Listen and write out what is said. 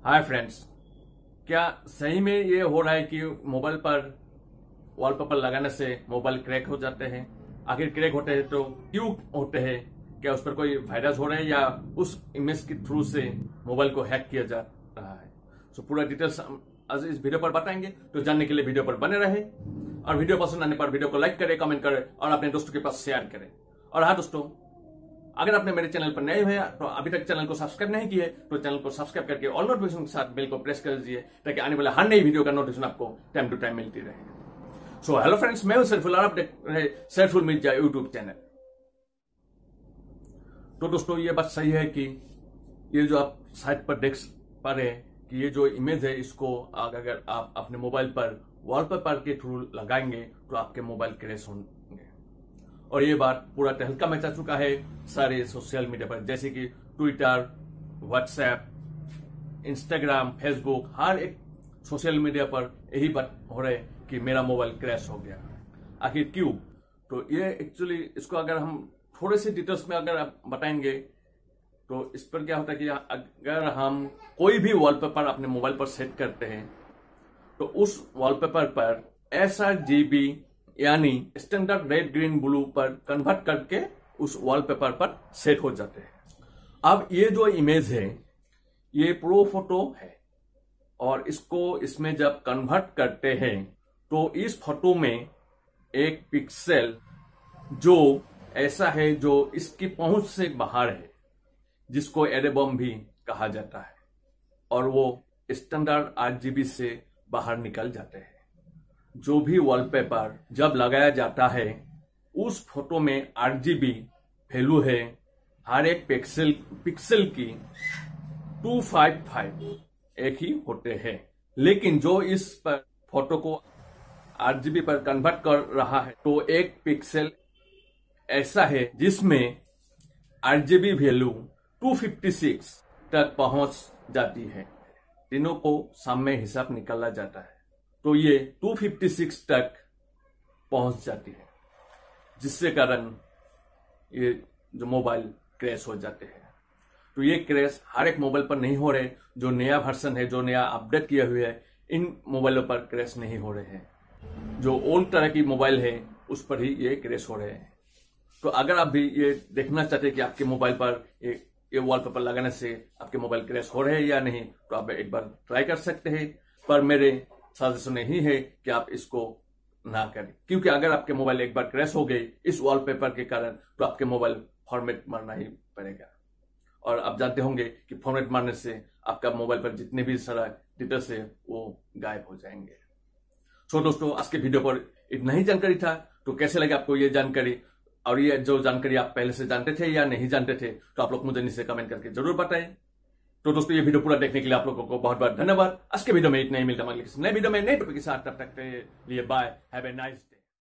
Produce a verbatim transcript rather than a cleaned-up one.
Hi friends, क्या सही में ये हो रहा है कि मोबाइल पर वॉलपेपर लगाने से मोबाइल क्रैक हो जाते हैं? आखिर क्रैक होते हैं तो क्यों होते हैं? क्या उस पर कोई वायरस हो रहा है या उस इमेज के थ्रू से मोबाइल को हैक किया जा रहा है? सो पूरा डिटेल्स आज इस वीडियो पर बताएंगे, तो जानने के लिए वीडियो पर बने रहे और वीडियो पसंद आने पर वीडियो को लाइक करें, कमेंट करें और अपने दोस्तों के पास शेयर करें। और हाँ दोस्तों, अगर आपने मेरे चैनल पर नए हुए तो अभी तक चैनल को सब्सक्राइब नहीं किए तो चैनल को सब्सक्राइब करके ऑल नोटिफिकेशन के साथ बेल को प्रेस कर दीजिए ताकि आने वाले हर नई वीडियो का नोटिफिकेशन आपको टाइम टू टाइम मिलती रहे। सो हेलो फ्रेंड्स, मैं हूं सैफुल और आप देख रहे सैफुल मिर्जा यूट्यूब चैनल। तो दोस्तों, ये बात सही है कि ये जो आप साइट पर देख पा रहे हैं कि ये जो इमेज है, इसको अगर आप अपने मोबाइल पर वॉलपेपर के थ्रू लगाएंगे तो आपके मोबाइल क्रैश होंगे। और ये बात पूरा तहलका मचा चुका है सारे सोशल मीडिया पर, जैसे कि ट्विटर, व्हाट्सएप, इंस्टाग्राम, फेसबुक, हर एक सोशल मीडिया पर यही बात हो रहा है कि मेरा मोबाइल क्रैश हो गया। आखिर क्यों? तो ये एक्चुअली इसको अगर हम थोड़े से डिटेल्स में अगर आप बताएंगे तो इस पर क्या होता है कि अगर हम कोई भी वॉलपेपर अपने मोबाइल पर सेट करते हैं तो उस वॉलपेपर पर एस आर जी बी यानी स्टैंडर्ड रेड ग्रीन ब्लू पर कन्वर्ट करके उस वॉलपेपर पर सेट हो जाते हैं। अब ये जो इमेज है ये प्रो फोटो है और इसको इसमें जब कन्वर्ट करते हैं तो इस फोटो में एक पिक्सेल जो ऐसा है जो इसकी पहुंच से बाहर है, जिसको एरे बम भी कहा जाता है, और वो स्टैंडर्ड आरजीबी से बाहर निकल जाते हैं। जो भी वॉलपेपर जब लगाया जाता है उस फोटो में आरजीबी वैल्यू है हर एक पिक्सल पिक्सल की दो सौ पचपन एक ही होते हैं। लेकिन जो इस पर फोटो को आरजीबी पर कन्वर्ट कर रहा है तो एक पिक्सल ऐसा है जिसमें आरजीबी वैल्यू दो सौ छप्पन तक पहुंच जाती है। तीनों को सामने हिसाब निकाला जाता है तो ये दो सौ छप्पन तक पहुंच जाती है, जिससे कारण ये जो मोबाइल क्रैश हो जाते हैं। तो ये क्रैश हर एक मोबाइल पर नहीं हो रहे, जो नया वर्जन है, जो नया अपडेट किए हुए है, इन मोबाइलों पर क्रैश नहीं हो रहे हैं। जो ओल्ड तरह की मोबाइल है उस पर ही ये क्रैश हो रहे हैं। तो अगर आप भी ये देखना चाहते हैं कि आपके मोबाइल पर ये ये वॉलपेपर लगाने से आपके मोबाइल क्रैश हो रहे हैं या नहीं, तो आप एक बार ट्राई कर सकते हैं। पर मेरे सजेशन यही है कि आप इसको ना करें, क्योंकि अगर आपके मोबाइल एक बार क्रैश हो गई इस वॉलपेपर के कारण तो आपके मोबाइल फॉर्मेट मारना ही पड़ेगा। और आप जानते होंगे कि फॉर्मेट मारने से आपका मोबाइल पर जितने भी सारा डिटेल्स है वो गायब हो जाएंगे। सो दोस्तों, आज के वीडियो पर इतना ही जानकारी था। तो कैसे लगे आपको ये जानकारी, और ये जो जानकारी आप पहले से जानते थे या नहीं जानते थे, तो आप लोग मुझे नीचे कमेंट करके जरूर बताएं। तो दोस्तों, ये वीडियो पूरा देखने के लिए आप लोगों को बहुत बहुत धन्यवाद। आज के वीडियो में इतना ही, मिलता है अगले किसी नए वीडियो में नए टॉपिक के साथ। तब तक के लिए bye, have a nice day.